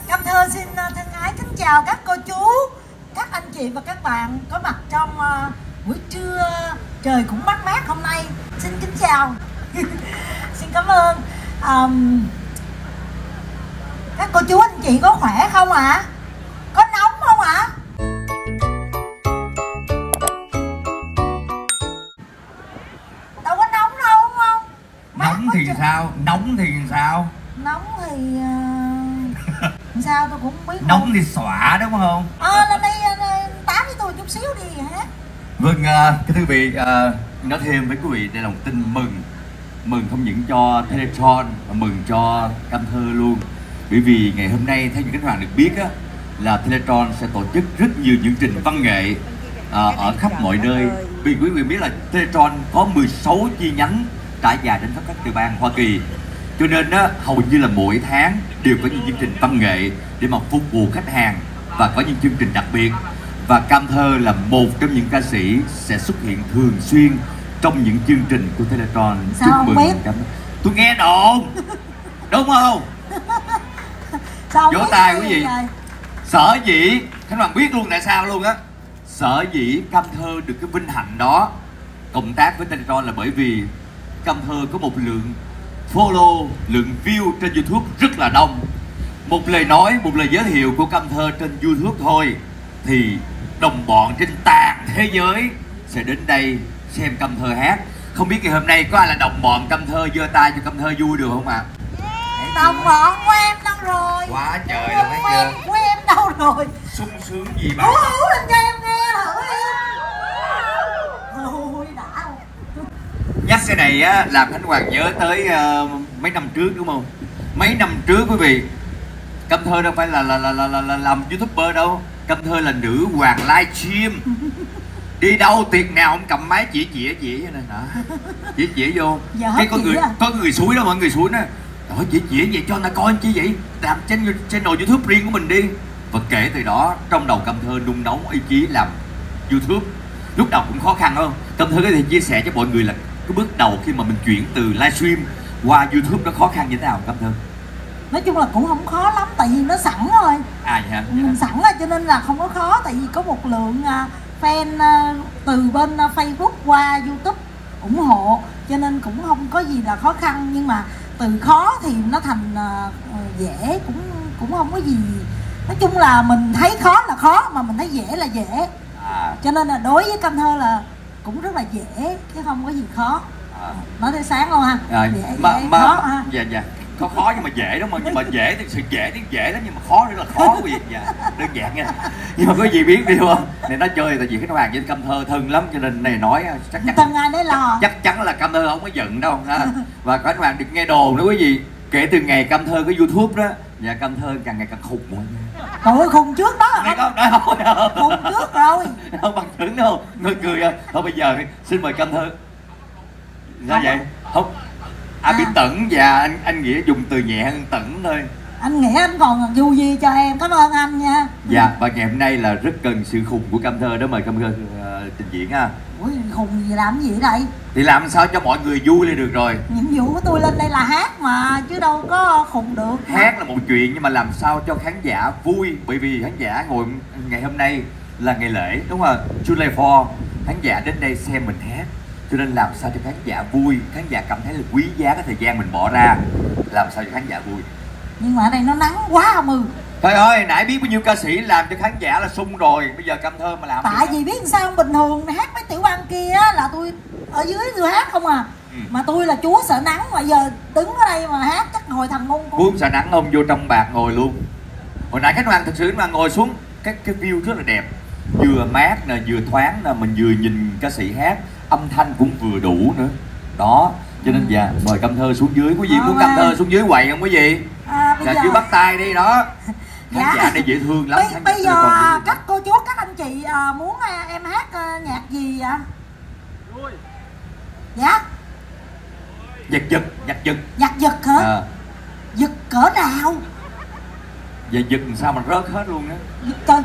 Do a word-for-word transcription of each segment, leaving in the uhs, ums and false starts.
Cam Thơ xin thân ái kính chào các cô chú, các anh chị và các bạn có mặt trong uh, buổi trưa trời cũng mát mát hôm nay. Xin kính chào. Xin cảm ơn. um, Các cô chú anh chị có khỏe không ạ? À? Có nóng không ạ? À? Đâu có nóng đâu đúng không? Mát nóng thì sao? Nóng thì sao? Nóng thì uh... sao tôi cũng không biết. Nóng không? Thì xõa đúng không? Ờ à, lên đây tám với tôi chút xíu đi hả? Vâng, uh, thưa quý vị, uh, nói thêm với quý vị đây là một tin mừng. Mừng không những cho Teletron mà mừng cho Cam Thơ luôn. Bởi vì ngày hôm nay theo những khách hàng được biết á, là Teletron sẽ tổ chức rất nhiều chương trình văn nghệ uh, ở khắp mọi nơi. Vì quý vị biết là Teletron có mười sáu chi nhánh trải dài đến khắp các tiểu bang Hoa Kỳ. Cho nên á, hầu như là mỗi tháng đều có những chương trình văn nghệ để mà phục vụ khách hàng và có những chương trình đặc biệt. Và Cam Thơ là một trong những ca sĩ sẽ xuất hiện thường xuyên trong những chương trình của Teletron. Sao không biết? Cam... Tôi nghe đồn đúng không? Sao vỗ tay quý vị. Sở dĩ các bạn biết luôn tại sao luôn á. Sở dĩ Cam Thơ được cái vinh hạnh đó cộng tác với Teletron là bởi vì Cam Thơ có một lượng follow, lượng view trên YouTube rất là đông. Một lời nói, một lời giới thiệu của Cam Thơ trên YouTube thôi thì đồng bọn trên toàn thế giới sẽ đến đây xem Cam Thơ hát. Không biết ngày hôm nay có ai là đồng bọn Cam Thơ, giơ tay cho Cam Thơ vui được không ạ? Yeah. Đồng bọn của em đâu rồi? Quá trời luôn thấy chưa? Của em đâu rồi? Sung sướng gì mà. Hú hú lên cho em nghe thử đi. Ôi đã. Nhắc cái này á, làm Khánh Hoàng nhớ tới uh, mấy năm trước đúng không? Mấy năm trước quý vị, Cam Thơ đâu phải là là, là, là, là, là làm YouTuber đâu. Cam Thơ là nữ hoàng livestream. Đi đâu tiệc nào cũng cầm máy chỉ chỉ chỉ cho nên hả? Chỉ chỉ vô. Giờ cái có người à? có người suối đó, mọi người suối đó. Trời, chỉ chỉ vậy cho người ta coi chứ vậy. Làm trên channel YouTube riêng của mình đi. Và kể từ đó trong đầu Cam Thơ nung nóng ý chí làm YouTube. Lúc đầu cũng khó khăn không? Cam Thơ có thể chia sẻ cho mọi người là cái bước đầu khi mà mình chuyển từ livestream qua YouTube nó khó khăn như thế nào Cam Thơ? Nói chung là cũng không khó lắm tại vì nó sẵn rồi. À vậy hả? Mình sẵn rồi cho nên là không có khó. Tại vì có một lượng uh, fan uh, từ bên uh, Facebook qua YouTube ủng hộ cho nên cũng không có gì là khó khăn. Nhưng mà từ khó thì nó thành uh, dễ, cũng cũng không có gì. Nói chung là mình thấy khó là khó mà mình thấy dễ là dễ. À. Cho nên là đối với Cam Thơ là cũng rất là dễ chứ không có gì khó. À. Nói tới sáng luôn ha. À, dễ, mà, dễ, mà, khó ha. Dạ dạ. Khó khó nhưng mà dễ đúng không? Nhưng mà dễ thì sự dễ thì dễ lắm nhưng mà khó rất là khó quý vị. Dạ, đơn giản nha. Nhưng mà quý vị biết đi không? Này nói chơi tại vì Khánh Hoàng với Cam Thơ thân lắm cho nên này nói chắc chắn thân ai đấy lo. Chắc chắn là Cam Thơ không có giận đâu ha. Và Khánh Hoàng được nghe đồn đó quý vị. Kể từ ngày Cam Thơ có YouTube đó, dạ Cam Thơ càng ngày càng khùng mọi người. Trời khùng trước đó. Này có nói không? Khùng trước rồi. Không bằng chứng đâu. Người cười à. Thôi bây giờ xin mời Cam Thơ. Sao vậy? Không. À, à biết Tẩn và anh anh Nghĩa dùng từ nhẹ hơn Tẩn thôi. Anh Nghĩa anh còn dù gì cho em, cảm ơn anh nha. Dạ và ngày hôm nay là rất cần sự khùng của Cam Thơ đó, mời Cam Thơ uh, trình diễn ha. Ủa khùng gì làm gì ở đây? Thì làm sao cho mọi người vui lên được rồi. Nhiệm vụ của tôi lên đây là hát mà chứ đâu có khùng được. Hát là một chuyện nhưng mà làm sao cho khán giả vui, bởi vì khán giả ngồi ngày hôm nay là ngày lễ đúng không? July fourth khán giả đến đây xem mình hát. Cho nên làm sao cho khán giả vui, khán giả cảm thấy là quý giá cái thời gian mình bỏ ra, làm sao cho khán giả vui. Nhưng mà ở đây nó nắng quá ông ơi. Trời ơi, nãy biết bao nhiêu ca sĩ làm cho khán giả là sung rồi, bây giờ Cam Thơ mà làm. Tại vì biết sao bình thường hát mấy tiểu bang kia là tôi ở dưới tôi hát không à. Ừ. Mà tôi là chúa sợ nắng mà giờ đứng ở đây mà hát chắc ngồi thằng ngung. Muốn sợ nắng không vô trong bạc ngồi luôn. Hồi nãy Khánh Hoàng thực sự mà ngồi xuống cái cái view rất là đẹp, vừa mát nè, vừa thoáng nè, mình vừa nhìn ca sĩ hát, âm thanh cũng vừa đủ nữa. Đó, cho nên dạ mời Cam Thơ xuống dưới. Quý vị muốn Cam Thơ xuống dưới quầy không quý vị? À, dạ giờ... chứ bắt tay đi đó. Khán dạ. giả này dễ thương lắm. Bây, bây giờ các cô chú các anh chị à, muốn à, em hát à, nhạc gì ạ? À? Dạ. Giật giật, giật giật. Giật giật hả? À. Giật cỡ nào? Dạ giật sao mà rớt hết luôn á. Giật coi.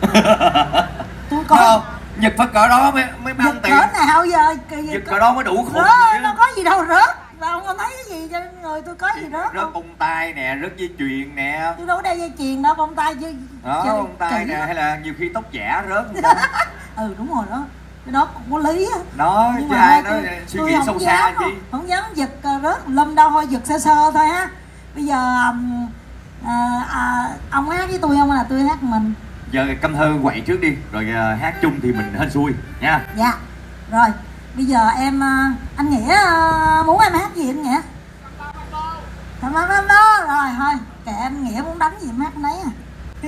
Tôi coi. Không, giật phải cỡ đó mới mới bán tiền. Giật cỡ nào giờ? Giật cỡ đó mới đủ khủng. Rớt, nó có gì đâu rớt. Không có thấy cái gì trên người tôi có gì đó. Rớt bông tai nè, rớt dây chuyền nè. Tôi đâu có đeo dây chuyền đâu, bông tai chứ. Đó, bông tai nè, hay là nhiều khi tóc giả rớt. Ừ đúng rồi đó. Cái đó cũng có lý á. Nói chứ ai nói suy nghĩ sâu xa chi. Không dám giật rớt lâm đâu, thôi giật sơ sơ thôi ha. Bây giờ à, à, ông hát với tôi không là tôi hát mình. Giờ Cẩm Thơ quậy trước đi, rồi uh, hát chung thì mình hên xui nha. Dạ. Rồi, bây giờ em uh, anh Nghĩa uh, muốn em hát gì anh Nghĩa? Thầm ba ba đó. Rồi thôi, kệ anh Nghĩa muốn đánh gì em hát nấy à.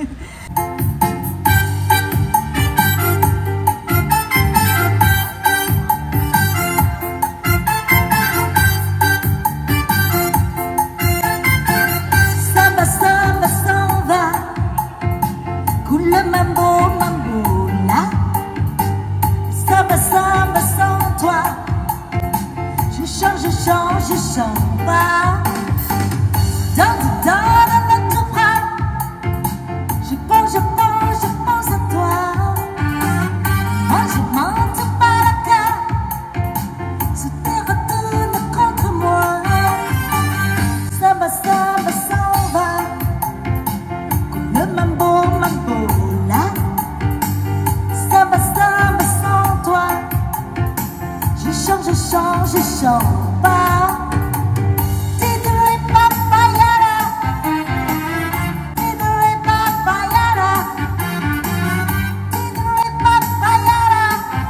Mambo, mambo, là samba, samba sans toi. Je chante, je chante, je chante pas. Dans le temps, dans notre bras, je pense, je pense, je pense à toi. Moi, je monte par la carte, se te retourne contre moi. Samba, samba, s'en va. Le mambo, mambo. Je chante, je chante pas. Tidere papayara, tidere papayara, tidere papayara,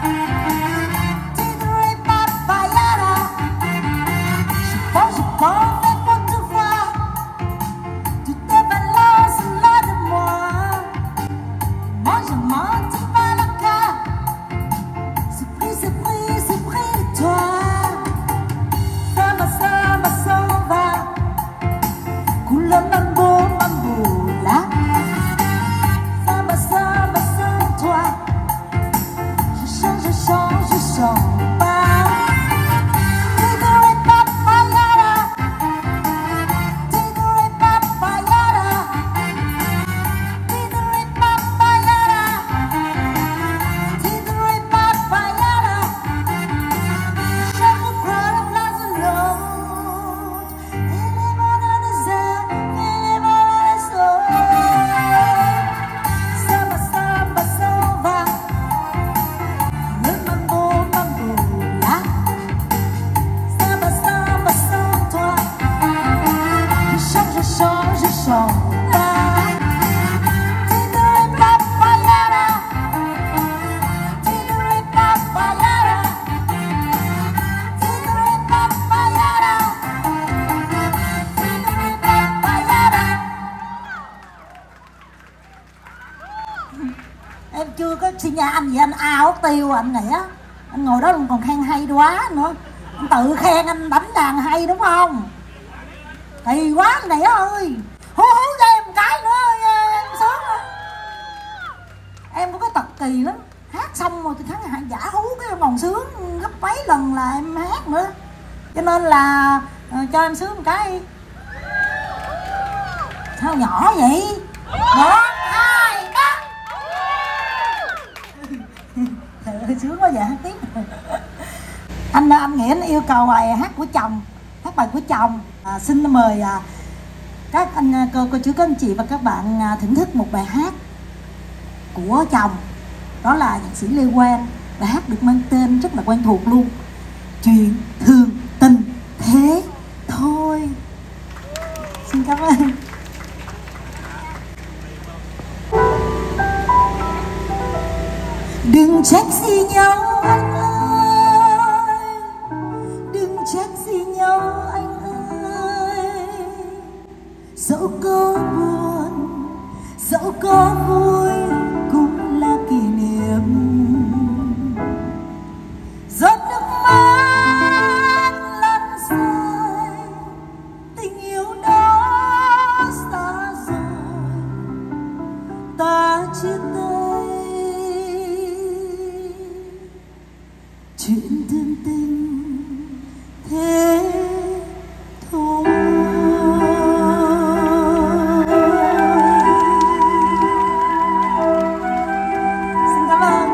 tidere papayara. Je pense, je pense, mais pour te voir, tu te balances là de moi. Moi je monte par la carte, c'est pris, c'est pris, c'est pris de toi. Samba, samba, s'en va. Coule mambo, mambo, là. Samba, samba, sans toi. Je chante, je chante, je chante pas. Tidere papayara, tidere papayara, tidere papayara, tidere papayara. Chaque fois la place de l'autre, elle est bonne à des airs, elle est bonne à des sauts. Samba, samba, s'en va. Le mambo, mambo, là. Samba, samba, sans toi. Je chante, je chante, je chante pas. Tidere papayara, tidere papayara, tidere papayara, tidere papayara. Em chưa có xin nhà anh gì anh ao tiêu anh Nghĩa. Anh ngồi đó còn khen hay quá nữa. Anh tự khen anh đánh đàn hay đúng không? Thì quá anh Nghĩa ơi. Hú hú cho em một cái nữa em sướng nữa. Em có cái tật kỳ lắm. Hát xong rồi thì khán giả hú cái em còn sướng gấp mấy lần là em hát nữa. Cho nên là ờ, cho em sướng một cái. Sao nhỏ vậy? Một, hai, ba. Trời ơi sướng quá vậy hát tiếp. Anh anh Nghĩa anh yêu cầu bài hát của chồng, hát bài của chồng. À, xin mời à, các anh cô cô chú các anh chị và các bạn à, thưởng thức một bài hát của chồng. Đó là nhạc sĩ Lê Quang. Bài hát được mang tên rất là quen thuộc luôn. Chuyện thường tình thế thôi. Xin cảm ơn. Đừng trách gì nhau anh ơi, đừng trách gì nhau anh ơi. Dẫu có buồn, dẫu có vui cũng là kỷ niệm. Giọt nước mắt lăn dài, tình yêu đó xa rồi, ta chia tay. Chuyện thương tình thế thôi. Xin cảm ơn.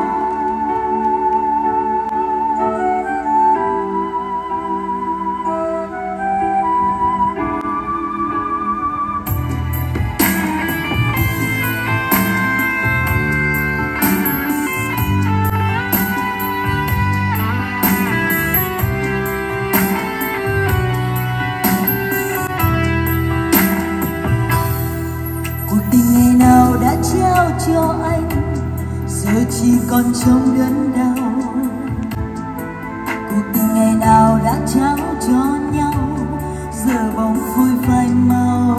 cuộc tình ngày nào đã trao cho anh, giờ chỉ còn trong đớn đau. Cuộc tình ngày nào đã trao cho nhau, giờ bóng phôi phai mau.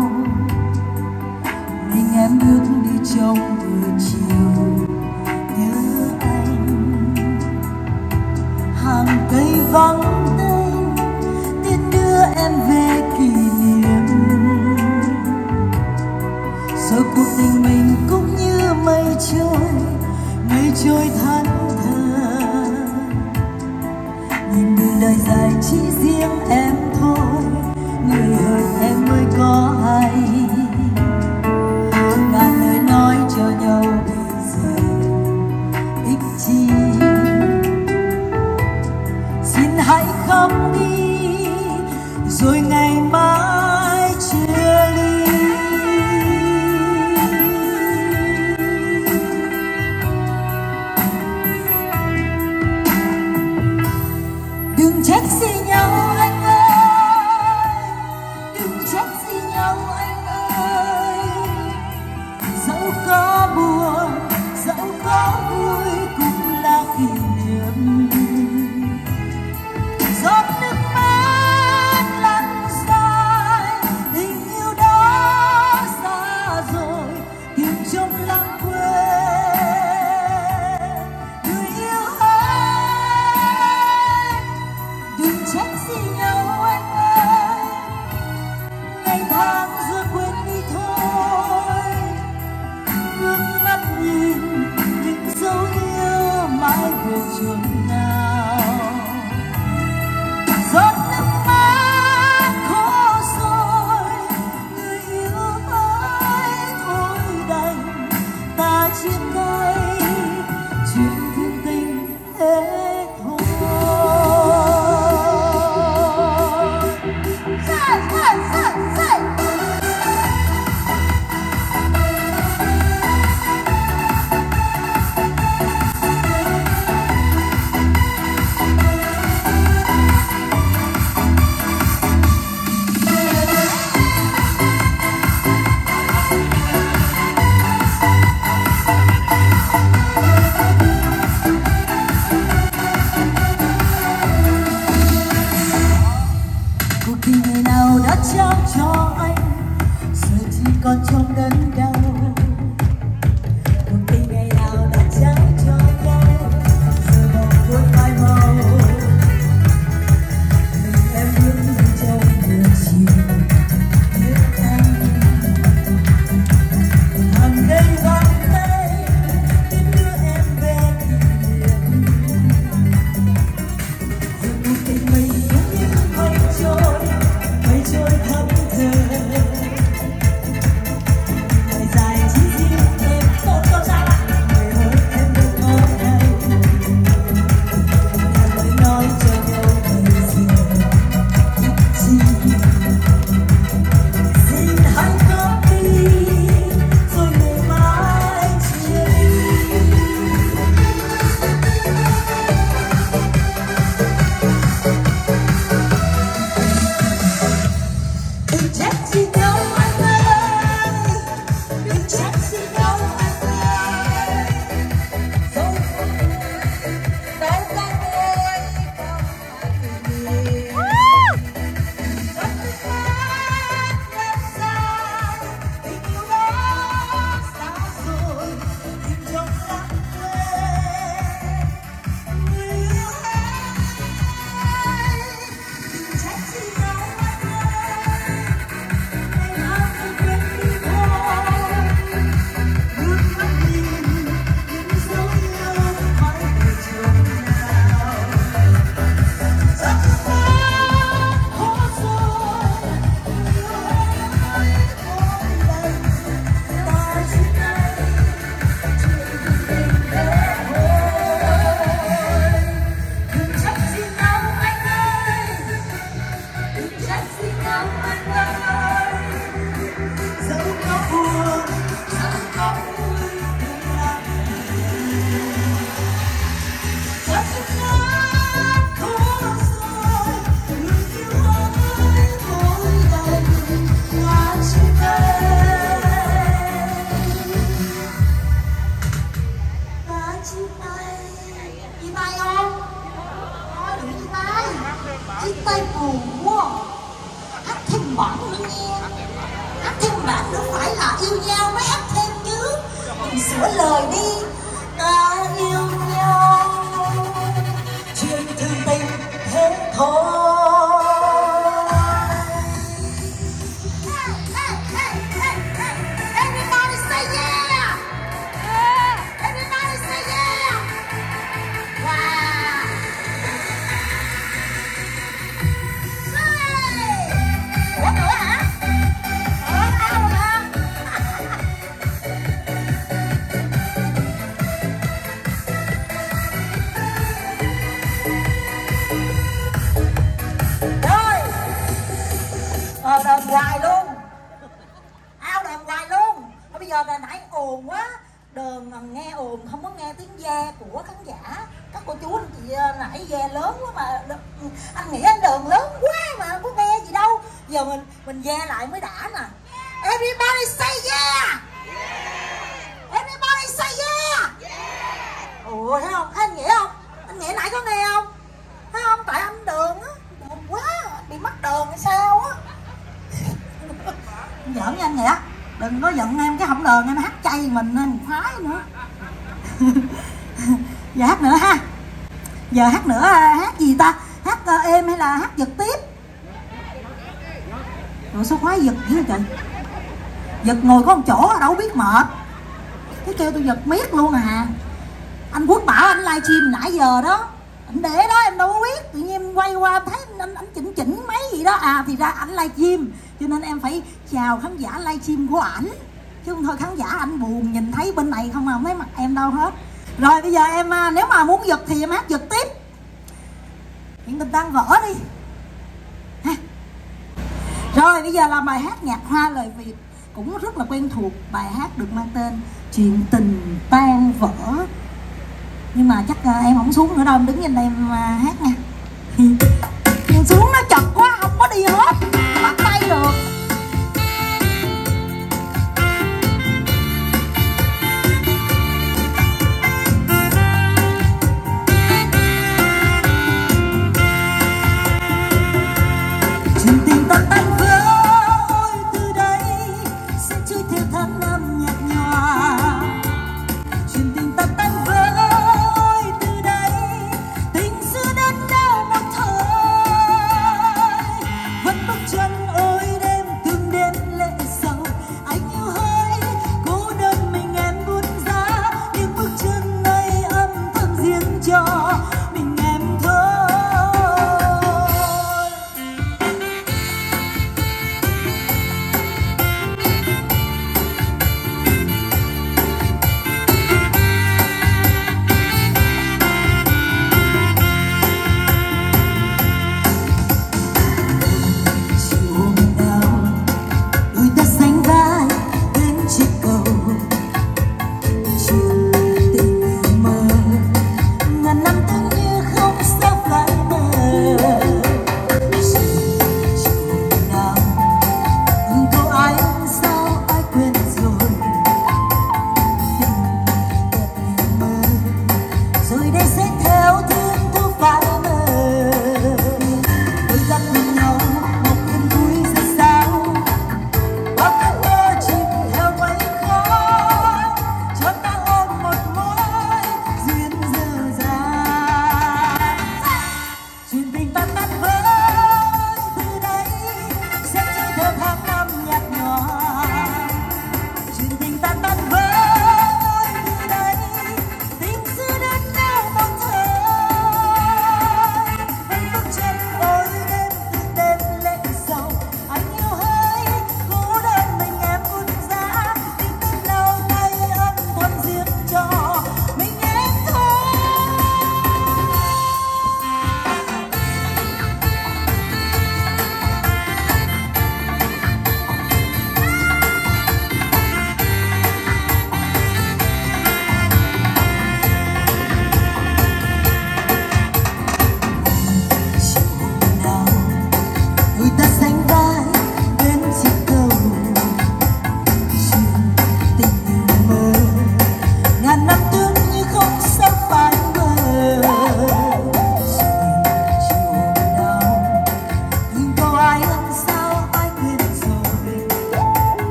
Mình em bước đi trong buổi chiều nhớ anh, hàng cây vắng tênh tiễn đưa em về kỷ niệm. Giờ cuộc tình mình cũng như mây trôi, mây trôi thẫn thờ. Nhìn đường đời dài chỉ riêng em thôi, người hơn em mới có hay. Ngàn lời nói cho nhau bây giờ ích chi, xin hãy khóc đi rồi ngày mai chia ly. Đừng trách gì nhau anh ơi, đừng trách gì nhau anh ơi. Dẫu có buồn, dẫu có vui cũng là kỷ niệm. Giọt nước mắt lăn dài, tình yêu đó xa rồi, tìm trong lãng quên. Người yêu ơi, đừng trách gì nhau anh ơi, ngày tháng giờ quên đi thôi. Ngước mắt nhìn những dấu yêu mãi về chốn nào. Giọt nước mắt khô rồi, người yêu ơi thôi đành ta chia tay, chuyện thương tình hết thôi. Say, say, say, say. Cuộc tình ngày nào đã trao cho anh, giờ chỉ còn trong đớn đau. Cuộc tình ngày nào đã trao cho nhau, giờ bóng phôi phai màu. Mình em bước đi trong buổi chiều nhớ anh, hàng cây vắng tênh tiễn đưa em về kỷ niệm. Giờ cuộc tình mình cũng như mây trôi, mây trôi thẫn thờ. Đời dài sửa lời đi. Ta yêu nhau chuyện thương tình thế thôi. Everybody say yeah. Everybody say yeah. Wow. Ủa nữa hả? Ủa ao rồi hả? Rồi. Ờ, đờn hoài luôn. Ao đờn hoài luôn. Thôi bây giờ là nãy ồn quá. Đờn nghe ồn không có nghe tiếng ve của khán giả. Các cô chú anh chị nãy ve lớn quá mà anh nghĩ anh đờn lớn quá mà không có nghe gì đâu. Giờ mình mình ve lại mới đã nè. Everybody say yeah. Everybody say yeah. Ủa thấy không? Anh nghĩa không? Anh nghĩa nãy có nghe không? Thấy không? Tại anh đờn á, đờn quá, bị mắc đờn hay sao á. Giỡn nha anh nghĩa. Đừng có giận em, cái không đờn em hát chay mình nên phái nữa. Giờ hát nữa ha. Giờ hát nữa, hát gì ta? Hát uh, êm hay là hát giật tiếp? Rồi sao khoái giật dữ trời. Giật ngồi có một chỗ đâu biết mệt. Cái kêu tôi giật miết luôn à. Anh Quốc bảo anh livestream nãy giờ đó. Anh để đó em đâu có biết. Tự nhiên em quay qua em thấy anh, anh chỉnh chỉnh mấy gì đó. À thì ra ảnh livestream. Cho nên em phải chào khán giả livestream của ảnh. Chứ không thôi khán giả anh buồn nhìn thấy bên này không mà không thấy mặt em đâu hết. Rồi bây giờ em nếu mà muốn giật thì em hát giật tiếp. Chuyện tình tan vỡ đi ha. Rồi bây giờ là bài hát nhạc Hoa lời Việt cũng rất là quen thuộc. Bài hát được mang tên Chuyện tình tan vỡ. Nhưng mà chắc em không xuống nữa đâu, em đứng trên đây em hát nha. Nhìn xuống nó chật quá không có đi hết bắt tay được. Chuyện tình ta tan vỡ từ đây sẽ trôi theo tháng năm nhạt nhòa. Chuyện tình ta tan vỡ từ đây, tình xưa đến đâu một thời. Vẫn bước chân ôi đêm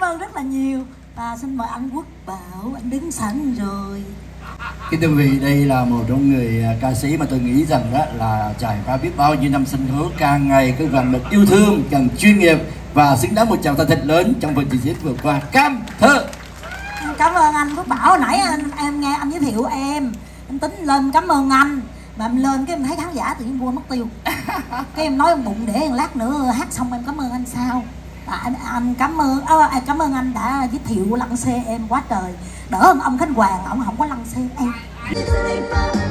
ơn rất là nhiều. Và xin mời anh Quốc Bảo, anh đứng sẵn rồi. Kính thưa quý vị, đây là một trong người ca sĩ mà tôi nghĩ rằng đó là trải qua biết bao nhiêu năm sân khấu, càng ngày cứ gần được yêu thương, càng chuyên nghiệp và xứng đáng một tràng tay thật lớn trong phần trình diễn vừa qua. Cam Thơ. Cảm ơn anh Quốc Bảo. Hồi nãy anh, em nghe anh giới thiệu em, em tính lên cảm ơn anh, mà em lên cái em thấy khán giả tự nhiên quên mất tiêu. Cái em nói em bụng để một lát nữa hát xong em cảm ơn anh sau. À, anh, anh cảm ơn à, cảm ơn anh đã giới thiệu lăng xê em quá trời. Đỡ ông Khánh Hoàng, ông không có lăng xê em.